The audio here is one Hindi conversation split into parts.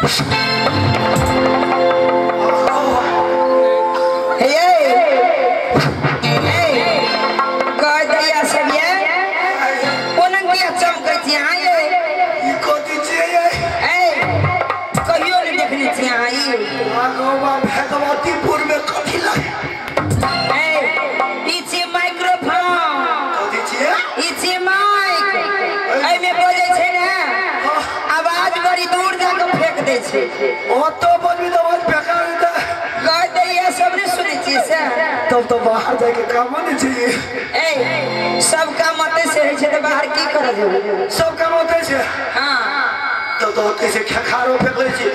भगवतीपुर में कथी लगे आवाज बड़ी दूर जाकर फेंक दे छे तो बजबी तो आवाज फेंका दे कह दे ये सब ने सुने छी से तब तो बाहर जाके काम नहीं चाहिए सब काम मते से है छे तो बाहर की करे जेबे सब काम होते छे हां तो कैसे खखारो फेंक ले छी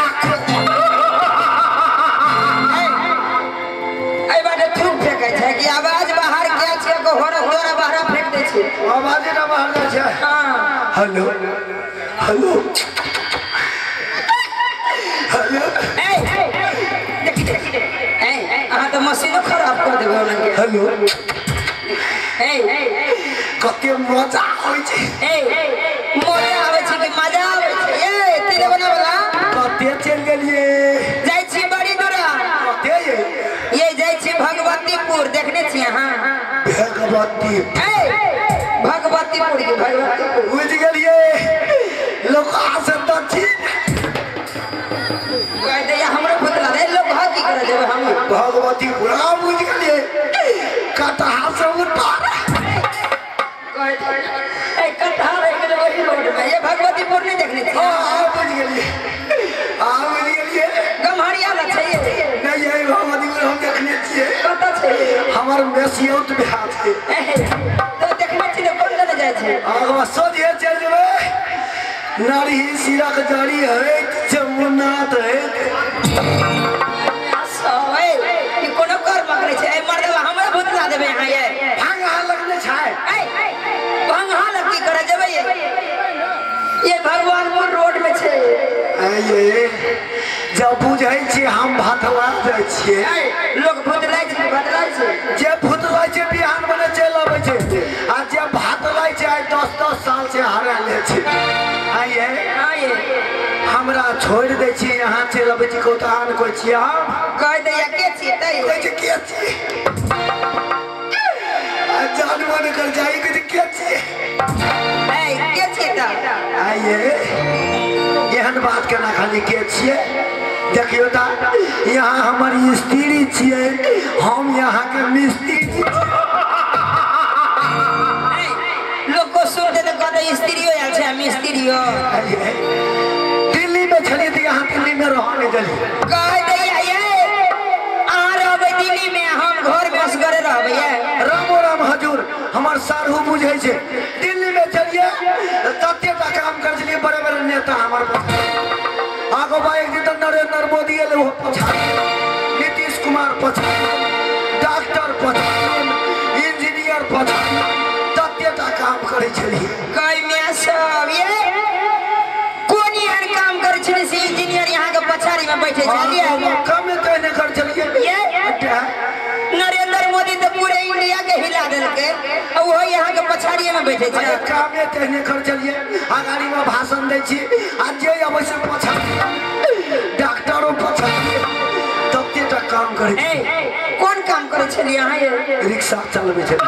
आई बाटे थूक फेंकै छै कि आवाज बाहर के छै को होरा बाहर फेंक दे छै आवाज ना बाहर जा छै हां हेलो हेलो हेलो अहाँ तो मशीन खराब कर देबे उनके हेलो कते मजा होय छै मजा आवे छै कि मजा आवे छै तेरे बना वाला कते चल गेलिए जाय छी बड़ी दूरा कते ये जाय छी भगवतीपुर देखने छी अहाँ भगवतीपुर के भगवतीपुर बुझ गेलिए लोग आसे दक्षिण कह दे हमरो बतला दे लोग हां की करे देबे हम भगवतीपुर बुझ गेलिए कटहा से उतार कटहा रे के वही रोड में ये भगवतीपुर नहीं देखने छी हां बुझ गेलिए गम्हरिया ला छै नहीं ये भगवतीपुर हम देखने छिए कत छै हमर मेसियौत बिहार छै तो देखने छी ने कोन ले जाय छै आगवा सोझे चल जेबे नारी सिरा के जारी है जमुनाथ है सोए ई कोनो कर मकरे छै ए मर्दवा हमरा भूतला देबे यहां ये भांगा लगने छै भांगा लग की करे जेबे ये भगवानपुर रोड में छै ये जब बुझै छी हम भतला जाय छिए लोग भूतला छै जे भूतला छै बिहान बने चल आबै छै आ जे भतला छै 10 साल से हरा ले छै आइए हमरा छोड़ दे छी यहां चल आबै छी कोतान कोइ छी हम कह दे के छी तै कहै छै के छी आ जानवर कर जाई के छी के छी त आइए एहन बात केना खाली के छिए देखियो ता यहाँ हमारी स्त्री छिए हम यहाँ के मिस्त्री लोग को सुनते तो कहते स्त्रीयो आयल छै मिस्त्रीयो दिल्ली में चली थी यहाँ दिल्ली में रहने चली कह दे ये आ रहबे दिल्ली में हम घर में असगरे रहबे रामो राम हजूर हमार सारहु बुझे छे दिल्ली में चलिए तते ता काम कर चलिए बड़े बड़े नेता हमार आगो बा एक दिन नरेंद्र मोदी एले वो नीतीश कुमार डॉक्टर इंजीनियर तते ता काम करे छलिए कई में सब ये कोन यार काम करे छले से इंजीनियर यहां के पछाड़ी में बैठे छलिए कम कहने कर चलिए ये नरेंद्र मोदी तो पूरे इंडिया के हिला देलके और वो यहाँ के पछाड़ी में बैठे छै कामे कहने कर चलिए आगाड़ी में भाषण दै छी आज जे अवश्य पछाड़ी डॉक्टरों पछाड़ी तते ता काम करे कौन काम करे छलिए अहाँ ये रिक्शा चलबे छै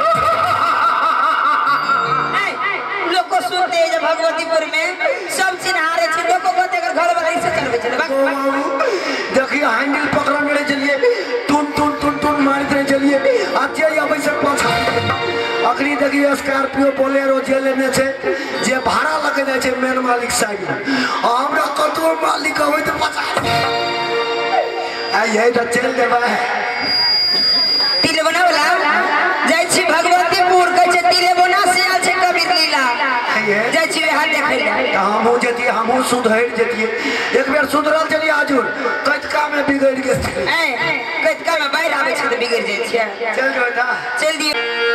लोग को सुनते हैं जब भगवतीपुर में सब चिन्हारे छै लोग को कहते अगर घर वाला से चलबे छै देखिए हैंडल पकड़ ले चलिए टुन टुन टुन टुन मारते चलिए आज जे अवश्य पछाड़ी अखनी देखिए स्कॉर्पियो बोलेरो जे लेने छे जे भाड़ा लगे जाय छे मेन मालिक साइड हमरा कतो मालिक होय त पछा आई है त चल देबा तिल बना वाला जाय छी भगवतीपुर कह छै तिले बना से आल छै कबीर लीला जाय छी हाथ देखै हमहु जति हमहु सुधर जतिए एक बेर सुधरल चलिए आजुर कतका में बिगड़ गेल कतका में बाहर आबै छै त बिगड़ जाय छै चल जो था चल दियो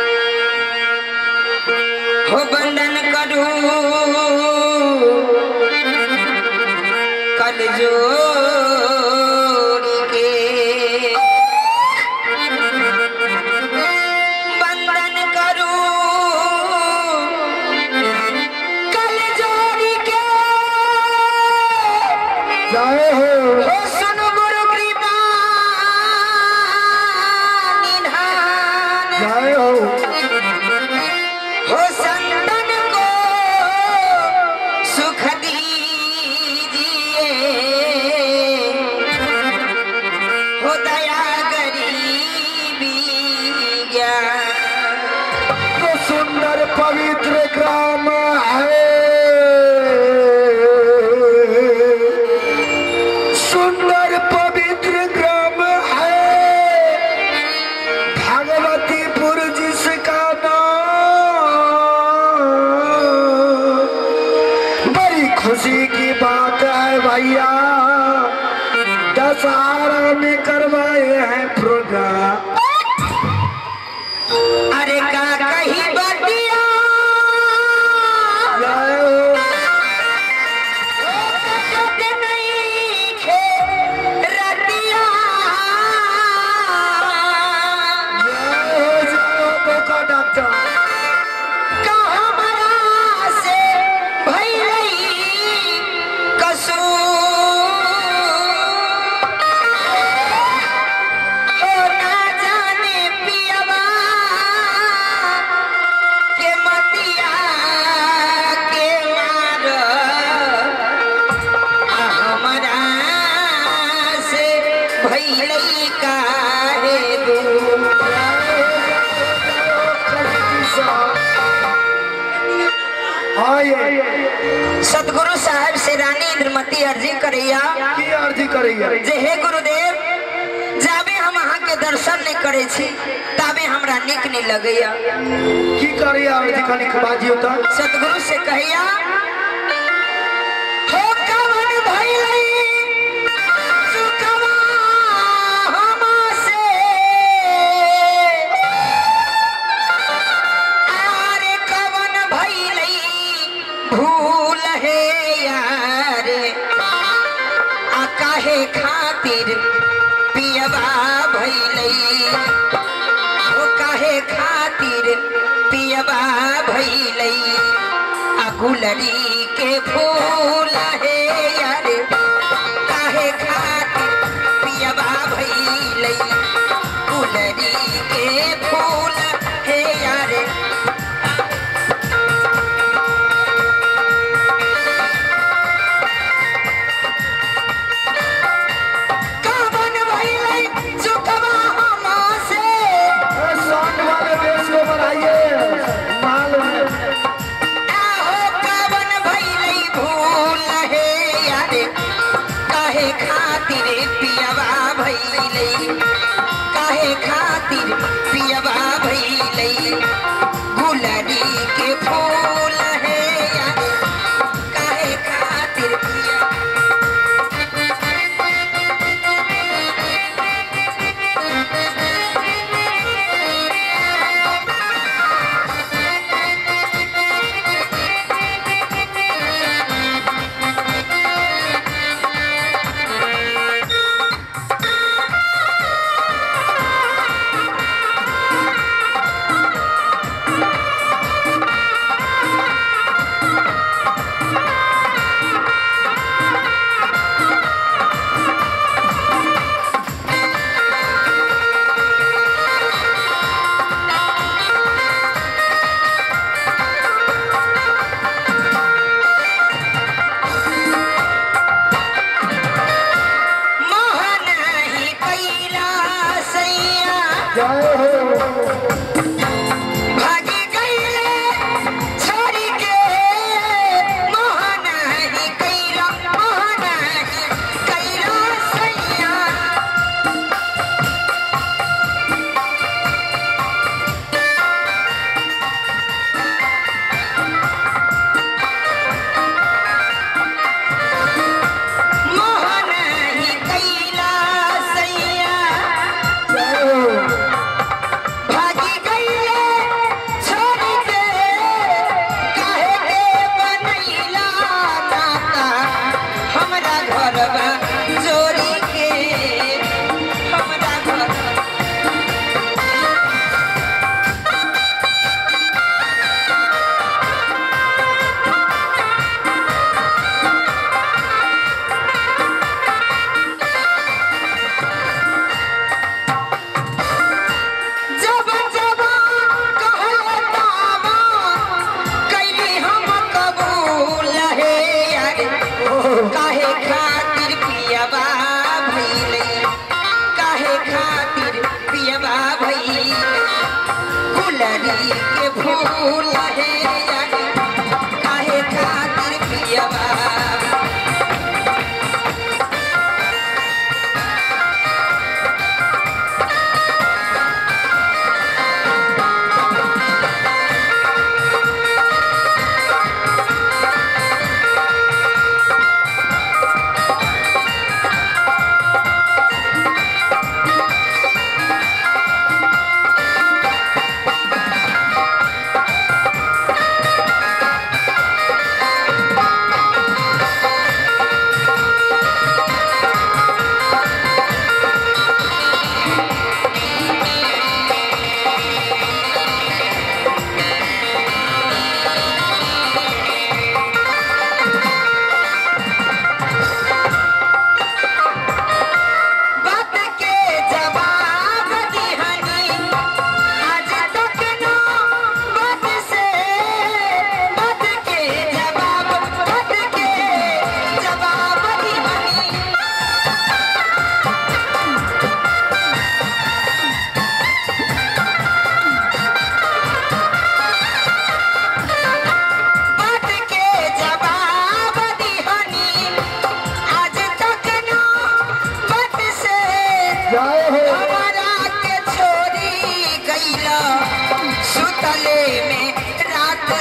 हो बंधन करू कल जोड़ी के बंधन करू कल जोड़ी के जय हो सुन गुरु कृपा निधान जय हो संतन को सुख दीजिए हो दया गरीबी ज्ञान तो सुंदर पवित्र ग्राम है सुंदर पवित्र ग्राम है भगवतीपुर जिसका नाम बड़ी खुशी की बात है भैया दशहरा में करवाए हैं प्रोग्राम अरे का कहीं बटिया जय हो नहीं खे रतिया जय हो बोका डॉक्टर कहाँ मरा से भइलई कसूर हो ना जाने पियवा के मतिया के मार हमरा से भइलई काहे दूर सतगुरु साहब से रानी इंद्रमती अर्जी करैया की अर्जी करैया जे हे गुरुदेव जाबे हम अहाँ के दर्शन नहीं करे छी ताबे हमरा निक नहीं लगैया की करैया अर्जी कनिक बाजी होता सतगुरु से कहैया हो कवन भइलई सुखवा हमसे आरे कवन भइलई भूल है यार आ काहे खातिर पियबा भइलई ओ काहे खातिर पियबा भइलई आ गुलरी के फूल है यार काहे खातिर पियबा भइलई गुलरी के फूल है यार कवन भइलई सुखवा हमसे साउंड वाले बेस को बढ़ाइए माल आहो कवन भइलई भूल है यार काहे खातिर पियबा भइलई काहे खातिर पियबा भइलई गुलरी के फूल है यार काहे खातिर पिया मोहन ही कैला सैया जय हो भागी गईले छोड़ी के मोहन ही कैला सैया मोहन ही कैला सैया जय हो भागी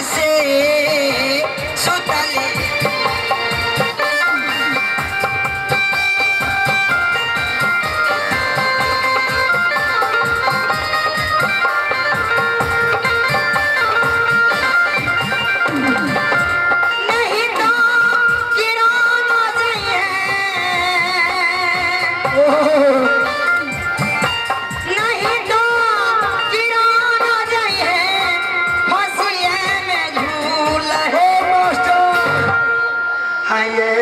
से सुतले नहीं तो किरण जाइए नहीं तो किरण जाइए फसिए में झूल है आइए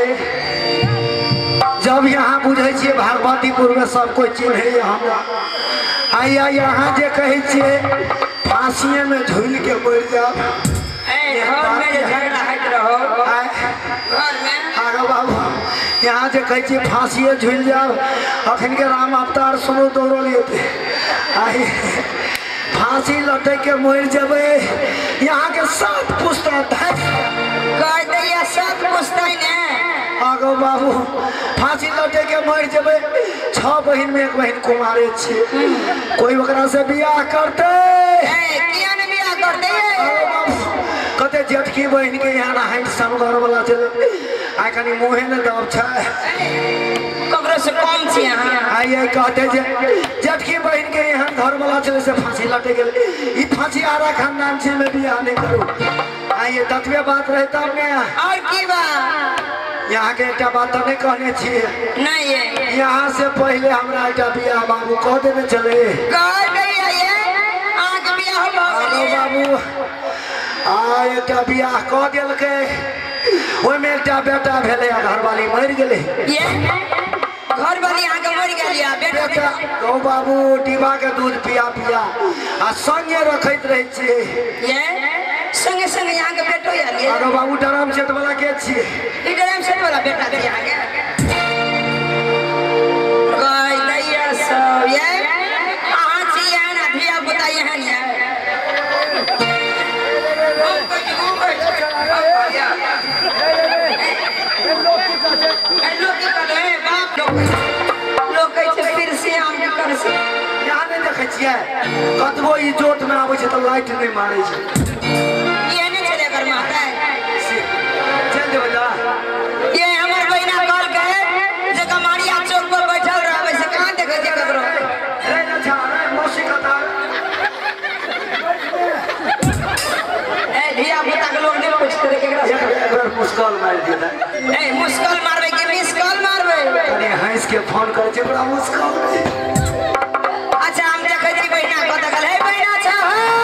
जब यहाँ बुझे छिए भगवतीपुर में सब कोई चिन्हे हमरा आइया यहाँ जे कहे छिए फांसिए में झूल के मर जाओ घर में जो झगड़ा हट रहो घर में आगे बाबू यहाँ जे कहे छिए फांसिए झूल जाओ अखन के राम अवतार सुनो दौड़ो लेते आई फांसी लटे के मर जबे यहाँ के सात पुस्ता कह दैया सब पुछते ने आगो बाबू फांसी लटे के मर जबे 6 बहिन में 1 बहिन कुमारे छे कोई ओकरा से बियाह करते किया ने बियाह कर दे आगो बाबू कते जेठकी बहिन के यहाँ हाइट समगर वाला चले आइ कनी मुहे ने दब छै ककरो से कम छी यहां आइ आइ कहते जे जेठकी बहिन के यहाँ घर वाला चले से फांसी लटे गेले ई फांसी आरा खानदान से में बियाह नहीं करू आइए ततबे बात रहे तब ने और की बा यहाँ के एक बात नहीं कहने छिए नहीं है यहाँ से पहले हमरा एक बियाह बाबू कह देने चले कह दैया ये आग बियाह हो आगो गेलै बाबू आ एक बियाह कह देलकै ओहि में एक बेटा भेले घरवाली मर गेले ये घर वाली आगे मर गेलिया बेटा बेटा ओ बाबू डिब्बा के दूध पिया पिया आ संगे रखैत रहे छिए ये संगे संगे यहाँ के बेटो या लिए आगो बाबू डराम सेट वाला के छिए इधर हम से वाला बेटा दे आगे कह दैया सब ये आहां छी ये ना धिया पुता ये है ये लोग कैसे फिर से आम के कर से यहाँ नहीं देखे छिए कतबो ई जोत में आबै छै त लाइट नहीं मारे छै ये नहीं चले कर माता चल देबे जा ये हमर बहिना कल के जे कमारिया चौक पर बैठल रहबै से कहां देखे छै ककरो रे ना छा रे मौसी कथा ए धिया पुता के लोग नहीं पूछते केकरा से एक बार मुस्कान मार दिया ए मुस्कान मारबे कि मिस कॉल मारबे अरे हंस के फोन करे छै बड़ा मुस्कान अच्छा हम देखे छी बहिना कत गल है बहिना छ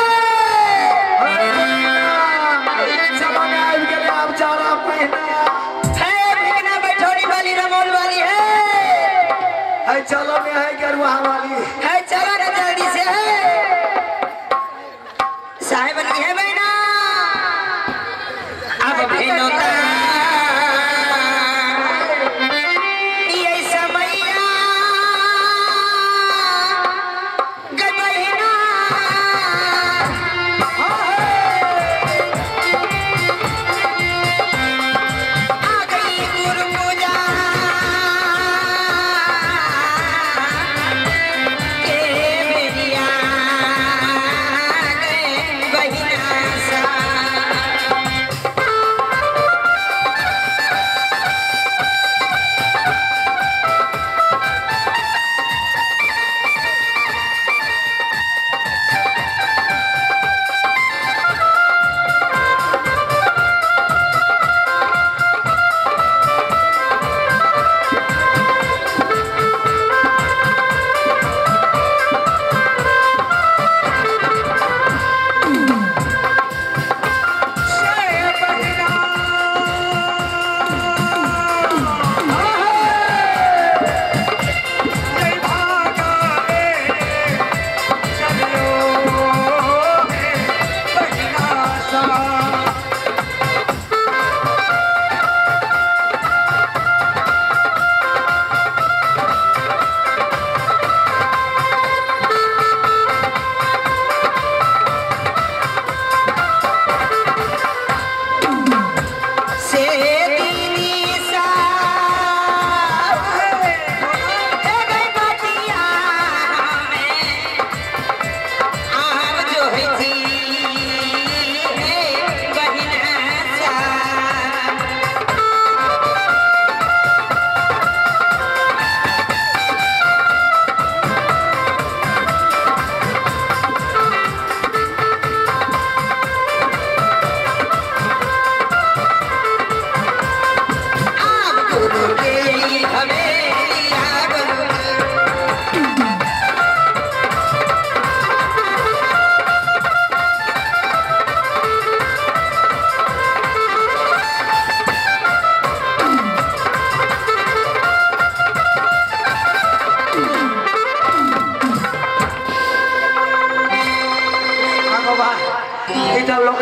जमाना आबि गेलै आब चारा पहिना है बिना बैठोरी वाली रमोल वाली है है चलो में है गरुआ वाली है चलो ना जल्दी से है साहेब की है बहिना अब भेनो का ये समैया ग बहिना आ गई गुरु पूजा के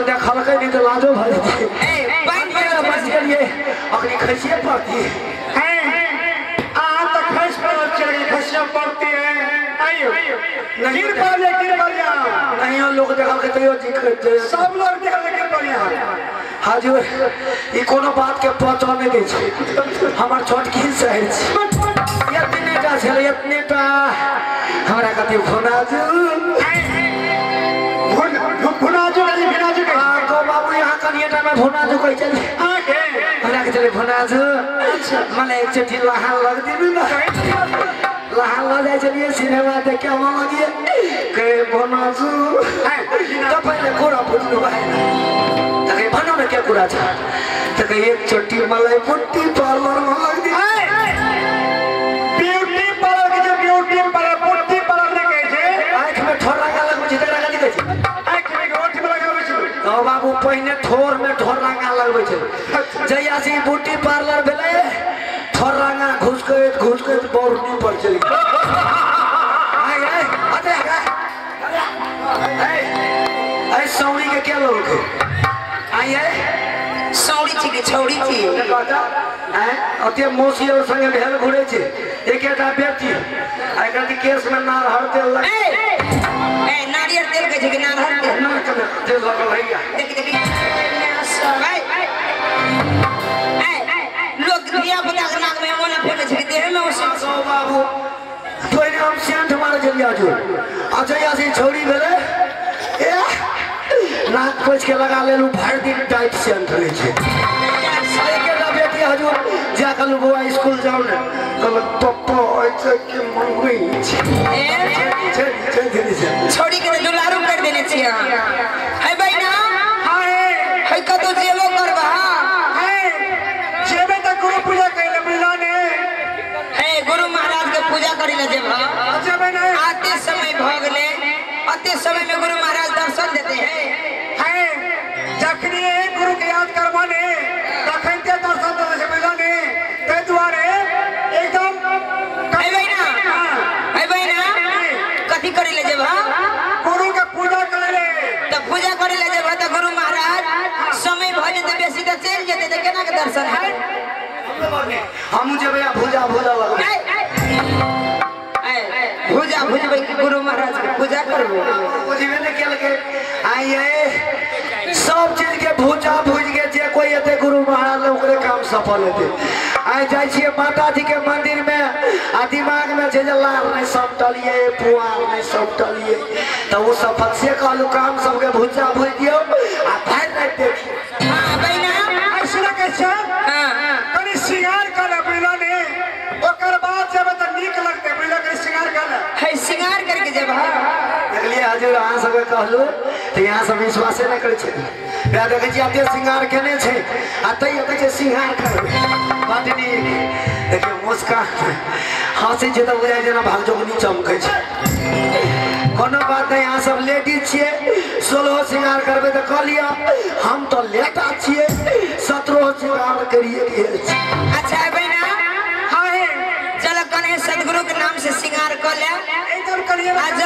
देखलकै नहीं तो लाजो भर बच गेलिए अखनी खैसिए पड़ती पड़ती है गिर पड़िया नहीं लोग देखल के सब लोग देखल गिर पड़िया हाजुर ई कोनो बात के पता नहीं दै छै हमर छोटकी सही छै इतनेटा छले इतनेटा हमरा कते भुनाजू को बाबू यहाँ कनिएटा में भुनाजू कहै छै हमरा के चले भुनाजू माने एक चटी लहान लग दिनु ना लहान लग जाय छलिए सिनेमा देखे मन लगिए के भुनाजू तो पहले कोरा बुझलो भाई तके भनो में क्या कुरा था तके एक चट्टी मलाई पुट्टी पार्लर में लग दी ब्यूटी पार्लर के जो ब्यूटी पार्लर पुट्टी पार्लर ने कहे छे आंख में ठोरा का लग मुझे तेरा गली कहै आंख में गोटी में लगाबै छै तो बाबू पहिने ठोर में ठोरा का लगबै छै जइया से ब्यूटी पार्लर भेले ठोरा का घुस के बोरनी पर चली आई अते ऐ सौरी के क्या लोग आई है सौरी छी के छौरी छी अते मौसी और संगे भेल घुरे छे एकेटा बेटी आई कहती केस में ना हरते लग ए नारियल तेल के छै कि नारियल तेल ना तेल लगल हैया देख लोग दिया बता के नाक में मोना फेंके छै देह में ओसे बाबू तोरे हम सेंट मार जलिया जो अजया से छोड़ी भेले ए नाक पोछ के लगा लेलू भर दिन टाइट सेंट रहे छे एकेटा बेटी हजूर जा कलू बुआ स्कूल जाऊ ने कल पप्पा ऐसे के मंगई छे छोड़ी के दुलारू कर देने छी है बहिना है कतो जेबो करबा जेबे त गुरु पूजा कैले बुझलाने है गुरु महाराज के पूजा करी ले जेबा जेबे नहीं आते समय भगले आते समय में गुरु महाराज दर्शन देते हैं जखनी गुरु के याद करवाने तखनते दर्शन देते से बुझलाने ते दुआरे एकदम है बहिना कथी करी ले जेबा गुरु के पूजा करे तो पूजा करे ले जेबा तो गुरु महाराज समय भ जेते बेसी त चल जेते त केना के दर्शन है हम जेबे भूजा लग भूजा भुजबै कि गुरु महाराज के पूजा करबो बुझबे ने केल के आइए सब चीज के भूजा भूज के जे कोई एते गुरु महाराज ओकरे काम सफल हेते आइ जाय छिए माता जी के मंदिर में आ दिमाग में जे लाल नहीं सब टलिए पुआर नहीं सब टलिए तो वो सफल से कहलु काम सब के भूजा भूज दियो आ भाई नहीं देखी हां बहिना ऐसा के छ हां कनी सिंगार कर बुझलाने ओकर बाद जब त नीक लगते बुझला के सिंगार कर है सिंगार करके जेबा देखलिए हजूर अहाँ सब कहलु तो यहाँ सब विश्वास नहीं करे छे या देखे छी आते सिंगार केने छे आ तै कहै छे सिंगार करबे बात नहीं देखिए मुस्कान हंसी छे तो बुझाय जेना भागजोगनी चमकै छे कोनो बात नहीं यहाँ सब लेडीज छिए 16 सिंगार करबे तो कह लिया हम तो लेटा छिए 17 सिंगार करिए अच्छा है बहिना हां चल कने सदगुरु के नाम से सिंगार कर ले एकदम करिए आज